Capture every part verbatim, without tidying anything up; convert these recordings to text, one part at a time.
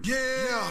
Yeah.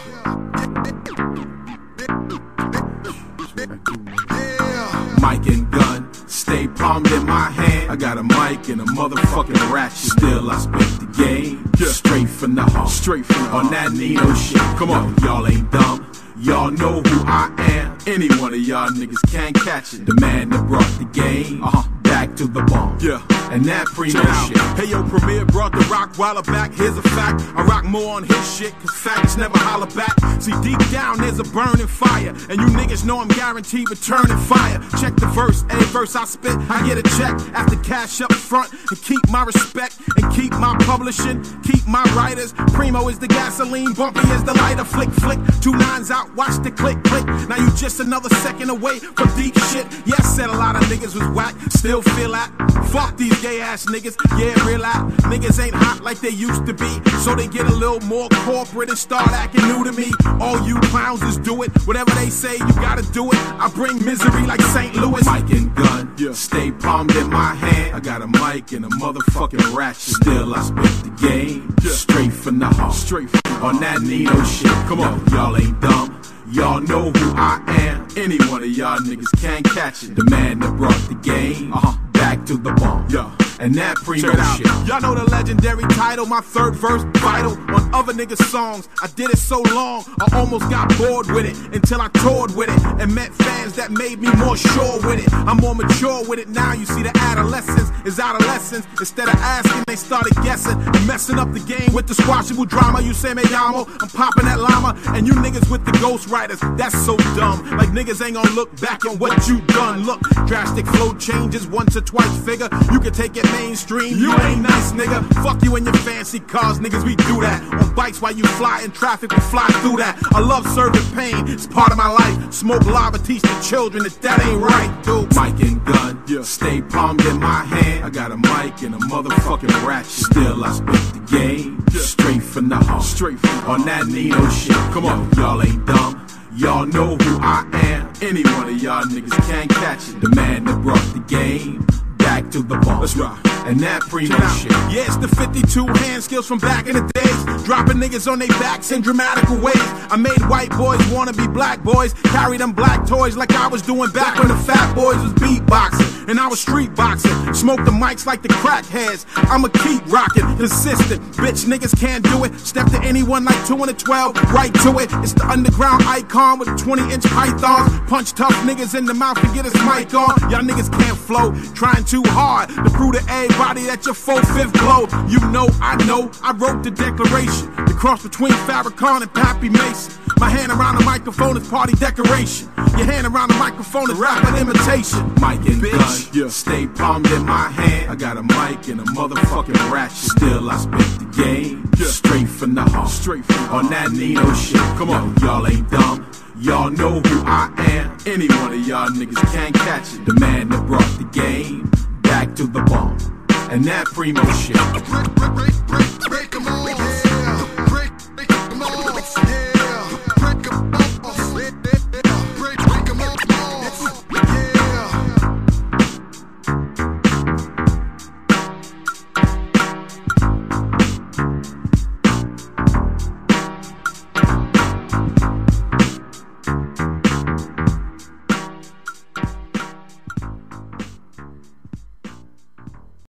Yeah. Mic and gun, stay palmed in my hand. I got a mic and a motherfucking ratchet. Still I spit the game, yeah. Straight from the heart, straight from the heart. On that Nino shit. Come on, y'all ain't dumb. Y'all know who I am. Any one of y'all niggas can't catch it. The man that brought the game uh-huh. back to the bomb. Yeah. And that primo shit. Hey yo, Premier brought the rock while back. Here's a fact. I rock more on his shit, cause facts never holler back. See, deep down there's a burning fire. And you niggas know I'm guaranteed returning fire. Check the verse, every verse I spit, I get a check. After cash up front and keep my respect. And keep my publishing, keep my writers. Primo is the gasoline, Bumpy is the lighter. Flick, flick, two lines out, watch the click, click. Now you just another second away from deep shit. Yeah, I said a lot of niggas was whack, still feel that. Fuck these gay ass niggas, yeah, real out. Niggas ain't hot like they used to be, so they get a little more corporate and start acting new to me. All you clowns just do it, whatever they say, you gotta do it. I bring misery like Saint Louis. Mic and gun, yeah. Stay palmed in my hand. I got a mic and a motherfucking ratchet. Still I spit the game, yeah. Straight from the heart, straight from the heart. On that Nino shit. Come on, y'all ain't dumb. Y'all know who I am. Any one of y'all niggas can't catch it. The man that brought the game uh-huh. back to the bomb. Yeah. And that primo shit. Y'all know the legendary title, my third verse vital. On other niggas' songs, I did it so long, I almost got bored with it. Until I toured with it and met fans that made me more sure with it. I'm more mature with it now, you see the adolescence is adolescence. Instead of asking, they started guessing. And messing up the game with the squashable drama. You say me llamo, I'm popping that llama. And you niggas with the ghost writers, that's so dumb. Like niggas ain't gonna look back on what you done. Look, drastic flow changes once or twice figure. You can take it mainstream, you ain't nice, nigga. Fuck you and your fancy cars, niggas, we do that. On bikes while you fly in traffic, we fly through that. I love serving pain, it's part of my life. Smoke lava, teach the children that that ain't right, dude. Mic and gun, yeah. Stay palmed in my hand. I got a mic and a motherfucking ratchet. Still I spit the game, yeah. Straight from the heart, straight from the heart. On that Nino shit. Come on, y'all ain't dumb. Y'all know who I am. Any one of y'all niggas can't catch it. The man that brought the game back to the bomb. Let's rock. And that primo shit. Yeah, it's the fifty-two hand skills from back in the days. Dropping niggas on their backs in dramatical ways. I made white boys wanna be black boys. Carry them black toys like I was doing back when the fat boys was beatboxing. And I was street boxing. Smoke the mics like the crackheads. I'ma keep rocking, consistent. Bitch niggas can't do it. Step to anyone like two and a twelve, right to it. It's the underground icon with twenty inch pythons. Punch tough niggas in the mouth and get his mic on. Y'all niggas can't flow, trying too hard to prove to everybody that your four-fifth blow. You know, I know, I wrote the declaration. The cross between Farrakhan and Pappy Mason. My hand around the microphone is party decoration. Your hand around the microphone is rapping imitation. Mic and gun, yeah. Stay palmed in my hand. I got a mic and a motherfucking ratchet. Still I spit the game, yeah. Straight from the heart, straight from the heart. On that Nino shit. Come on, y'all ain't dumb. Y'all know who I am. Any one of y'all niggas can't catch it. The man that brought the game back to the bomb. And that primo shit. Break, break, break, break, break 'em all.